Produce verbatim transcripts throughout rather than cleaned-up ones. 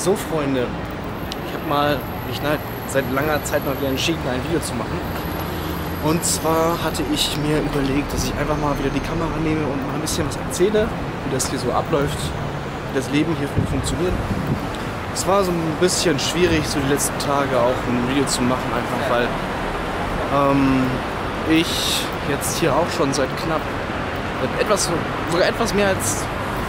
So, Freunde, ich habe mal, mich seit langer Zeit mal wieder entschieden, ein Video zu machen. Und zwar hatte ich mir überlegt, dass ich einfach mal wieder die Kamera nehme und mal ein bisschen was erzähle, wie das hier so abläuft, wie das Leben hier funktioniert. Es war so ein bisschen schwierig, so die letzten Tage auch ein Video zu machen, einfach weil ähm, ich jetzt hier auch schon seit knapp, seit etwas, sogar etwas mehr als,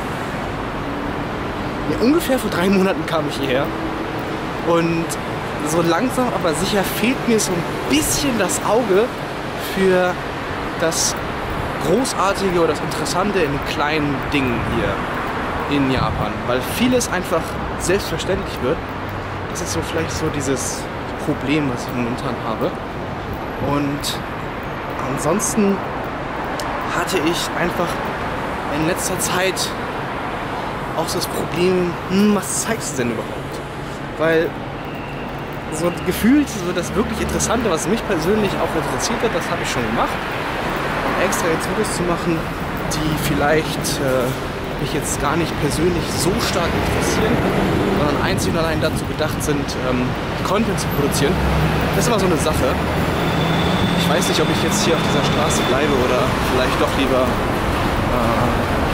ja, ungefähr vor drei Monaten kam ich hierher. Und so langsam aber sicher fehlt mir so ein bisschen das Auge für das Großartige oder das Interessante in kleinen Dingen hier in Japan. Weil vieles einfach selbstverständlich wird. Das ist so vielleicht so dieses Problem, was ich momentan habe. Und ansonsten hatte ich einfach in letzter Zeit auch so das Problem, hm, was zeigst du denn überhaupt? Weil so gefühlt so das wirklich Interessante, was mich persönlich auch interessiert hat, das habe ich schon gemacht. Und extra jetzt Videos zu machen, die vielleicht äh, mich jetzt gar nicht persönlich so stark interessieren, sondern einzig und allein dazu gedacht sind, ähm, Content zu produzieren, das ist immer so eine Sache. Ich weiß nicht, ob ich jetzt hier auf dieser Straße bleibe oder vielleicht doch lieber äh,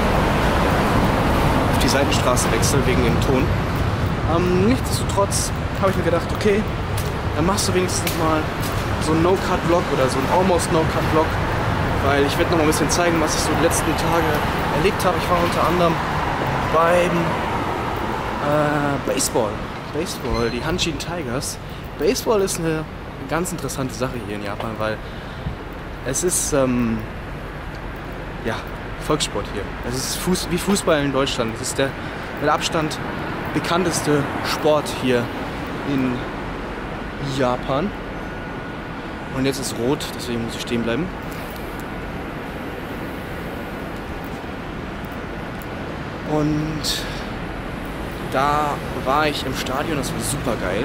auf die Seitenstraße wechsle wegen dem Ton. Ähm, nichtsdestotrotz habe ich mir gedacht, okay, dann machst du wenigstens mal so einen No-Cut-Vlog oder so einen Almost No-Cut-Vlog, weil ich werde noch mal ein bisschen zeigen, was ich so die letzten Tage erlebt habe. Ich war unter anderem beim äh, Baseball. Baseball, die Hanshin Tigers. Baseball ist eine ganz interessante Sache hier in Japan, weil es ist ähm, ja, Volkssport hier. Es ist Fuß, wie Fußball in Deutschland. Es ist der mit Abstand bekannteste Sport hier in Japan. Und jetzt ist rot, deswegen muss ich stehen bleiben. Und da war ich im Stadion, das war super geil.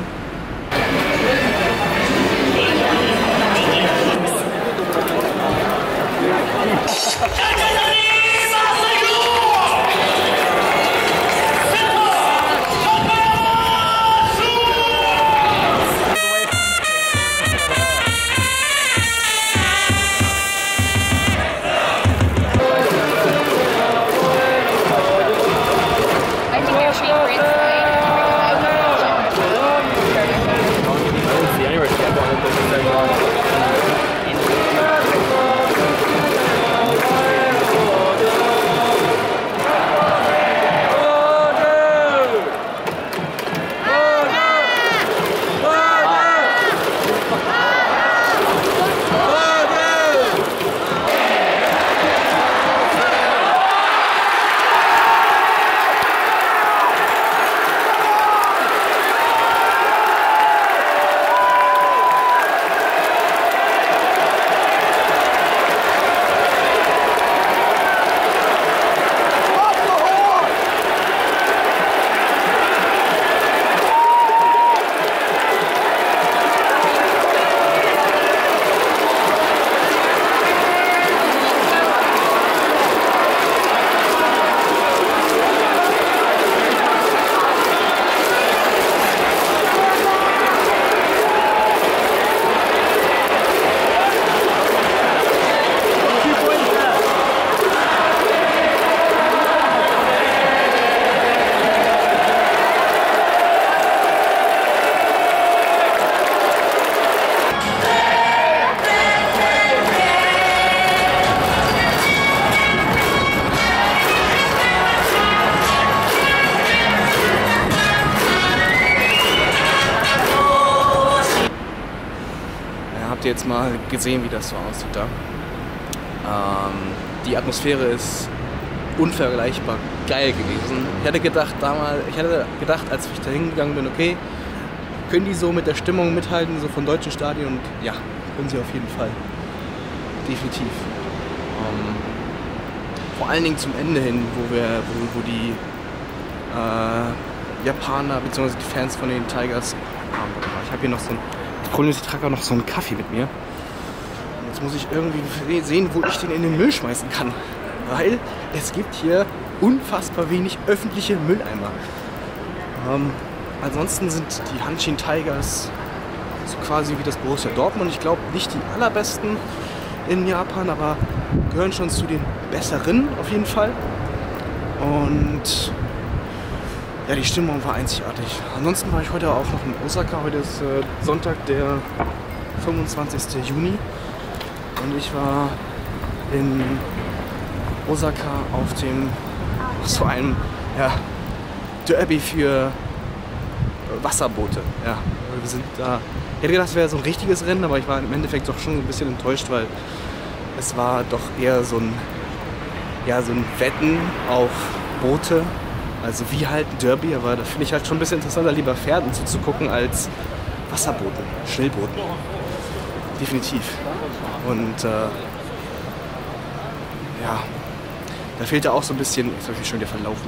Habt ihr jetzt mal gesehen, wie das so aussieht da? Ähm, die Atmosphäre ist unvergleichbar geil gewesen. Ich hatte gedacht, damals, ich hatte gedacht, als ich da hingegangen bin, okay, können die so mit der Stimmung mithalten, so von deutschen Stadien? Und ja, können sie auf jeden Fall. Definitiv. Ähm, vor allen Dingen zum Ende hin, wo wir, wo, wo die äh, Japaner bzw. die Fans von den Tigers haben. Ich habe hier noch so ein Problem ist, ich trage auch noch so einen Kaffee mit mir. Und jetzt muss ich irgendwie sehen, wo ich den in den Müll schmeißen kann. Weil es gibt hier unfassbar wenig öffentliche Mülleimer. Ähm, ansonsten sind die Hanshin Tigers so quasi wie das Borussia Dortmund. Ich glaube nicht die allerbesten in Japan, aber gehören schon zu den besseren auf jeden Fall. Und ja, die Stimmung war einzigartig. Ansonsten war ich heute auch noch in Osaka. Heute ist äh, Sonntag, der fünfundzwanzigste Juni. Und ich war in Osaka auf dem so einem ja, Derby für Wasserboote. Ja, wir sind da. Ich hätte gedacht, es wäre so ein richtiges Rennen, aber ich war im Endeffekt doch schon ein bisschen enttäuscht, weil es war doch eher so ein, ja, so ein Wetten auf Boote. Also wie halt ein Derby, aber da finde ich halt schon ein bisschen interessanter, lieber Pferden zuzugucken als Wasserbooten, Schnellbooten. Definitiv. Und äh, ja, da fehlt ja auch so ein bisschen, jetzt habe ich mich schon wieder verlaufen.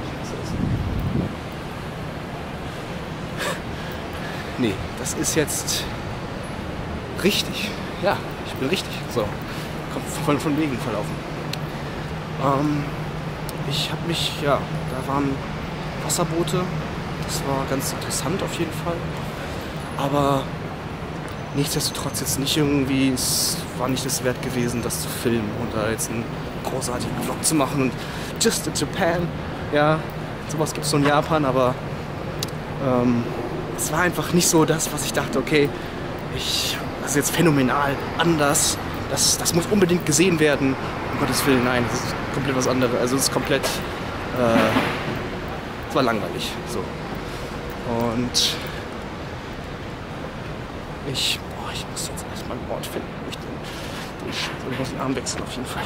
Nee, das ist jetzt richtig. Ja, ich bin richtig. So, kommt von, von wegen verlaufen. Ähm, ich habe mich, ja, da waren Wasserboote. Das war ganz interessant auf jeden Fall. Aber nichtsdestotrotz jetzt nicht irgendwie, es war nicht es wert gewesen, das zu filmen und da jetzt einen großartigen Vlog zu machen. Und just in Japan, ja, sowas gibt es so in Japan, aber ähm, es war einfach nicht so das, was ich dachte, okay, ich, das ist jetzt phänomenal, anders, das, das muss unbedingt gesehen werden. Um Gottes Willen, nein, das ist komplett was anderes. Also es ist komplett, äh, es war langweilig. So. Und ich, boah, ich muss jetzt erstmal einen Ort finden, wo ich den, den, ich muss den Arm wechseln auf jeden Fall.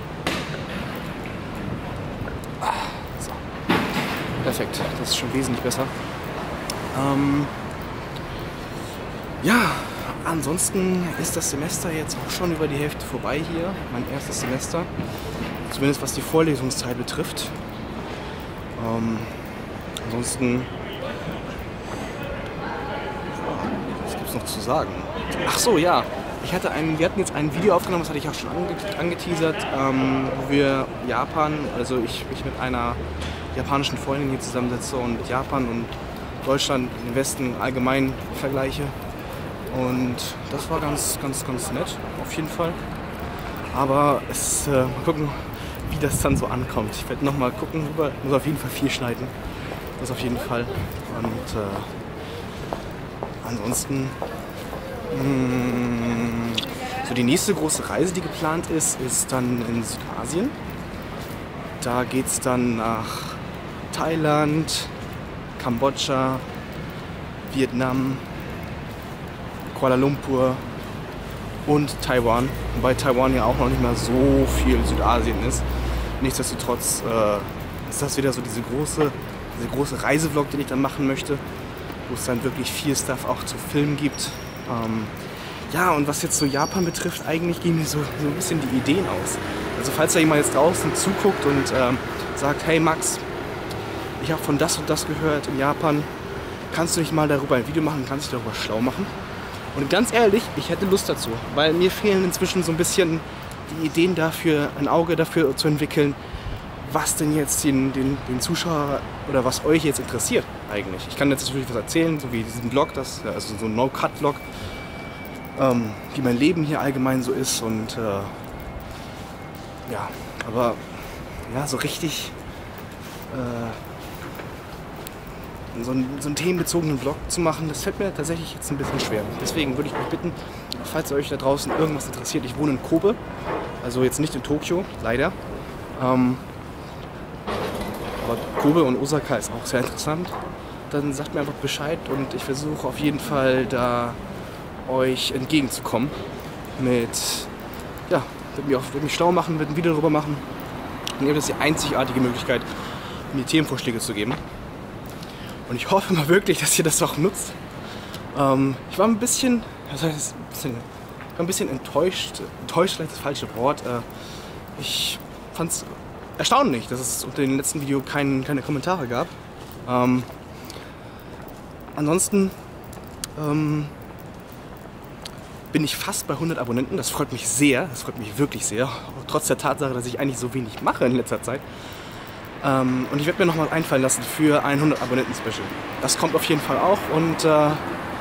Ah, so. Perfekt, das ist schon wesentlich besser. Ähm, ja, ansonsten ist das Semester jetzt auch schon über die Hälfte vorbei hier, mein erstes Semester, zumindest was die Vorlesungszeit betrifft. Ähm, ansonsten, was gibt es noch zu sagen? Ach so, ja, ich hatte ein, wir hatten jetzt ein Video aufgenommen, das hatte ich auch schon ange, angeteasert, ähm, wo wir Japan, also ich mich mit einer japanischen Freundin hier zusammensetze und Japan und Deutschland, den Westen allgemein vergleiche. Und das war ganz, ganz, ganz nett, auf jeden Fall. Aber es, äh, mal gucken, wie das dann so ankommt. Ich werde nochmal gucken, rüber. Ich muss auf jeden Fall viel schneiden. Das auf jeden Fall. Und äh, ansonsten, mh, so die nächste große Reise, die geplant ist, ist dann in Südasien. Da geht es dann nach Thailand, Kambodscha, Vietnam, Kuala Lumpur und Taiwan. Wobei Taiwan ja auch noch nicht mal so viel Südasien ist. Nichtsdestotrotz äh, ist das wieder so diese große, diese große Reisevlog, den ich dann machen möchte, wo es dann wirklich viel Stuff auch zu filmen gibt. Ähm, ja, und was jetzt so Japan betrifft, eigentlich gehen mir so, so ein bisschen die Ideen aus. Also falls da jemand jetzt draußen zuguckt und ähm, sagt, hey Max, ich habe von das und das gehört in Japan, kannst du nicht mal darüber ein Video machen, kannst dich darüber schlau machen? Und ganz ehrlich, ich hätte Lust dazu, weil mir fehlen inzwischen so ein bisschen die Ideen dafür, ein Auge dafür zu entwickeln, was denn jetzt den, den, den Zuschauer oder was euch jetzt interessiert eigentlich. Ich kann jetzt natürlich was erzählen, so wie diesen Vlog, das, also so ein No-Cut-Vlog, ähm, wie mein Leben hier allgemein so ist und äh, ja, aber ja, so richtig äh, So einen, so einen themenbezogenen Vlog zu machen, das fällt mir tatsächlich jetzt ein bisschen schwer. Deswegen würde ich euch bitten, falls euch da draußen irgendwas interessiert, ich wohne in Kobe, also jetzt nicht in Tokio, leider. Ähm, aber Kobe und Osaka ist auch sehr interessant. Dann sagt mir einfach Bescheid und ich versuche auf jeden Fall da euch entgegenzukommen. Mit, ja, würde mich, auch, würde mich schlau machen, würde ein Video darüber machen. Und ihr habt das die einzigartige Möglichkeit, mir Themenvorschläge zu geben. Und ich hoffe mal wirklich, dass ihr das auch nutzt. Ähm, ich war ein bisschen, was heißt, ein bisschen, ich war ein bisschen enttäuscht. Enttäuscht vielleicht das falsche Wort. Äh, ich fand es erstaunlich, dass es unter dem letzten Video kein, keine Kommentare gab. Ähm, ansonsten ähm, bin ich fast bei hundert Abonnenten. Das freut mich sehr. Das freut mich wirklich sehr. Trotz der Tatsache, dass ich eigentlich so wenig mache in letzter Zeit. Ähm, und ich werde mir noch mal einfallen lassen für ein hundert Abonnenten-Special. Das kommt auf jeden Fall auch und äh, ja,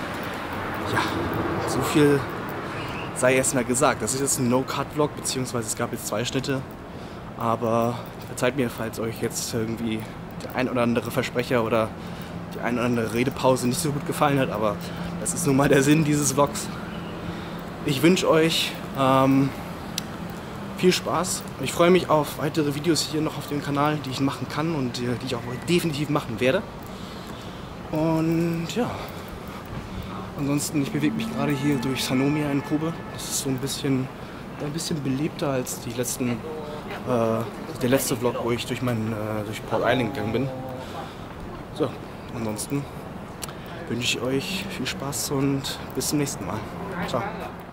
so viel sei erstmal gesagt. Das ist jetzt ein No-Cut-Vlog, beziehungsweise es gab jetzt zwei Schnitte. Aber verzeiht mir, falls euch jetzt irgendwie der ein oder andere Versprecher oder die ein oder andere Redepause nicht so gut gefallen hat. Aber das ist nun mal der Sinn dieses Vlogs. Ich wünsche euch ähm, viel Spaß. Ich freue mich auf weitere Videos hier noch auf dem Kanal, die ich machen kann und die, die ich auch definitiv machen werde. Und ja. Ansonsten, ich bewege mich gerade hier durch Sannomia in Kobe. Das ist so ein bisschen, ein bisschen belebter als die letzten, äh, der letzte Vlog, wo ich durch, mein, äh, durch Port Island gegangen bin. So, ansonsten wünsche ich euch viel Spaß und bis zum nächsten Mal. Ciao.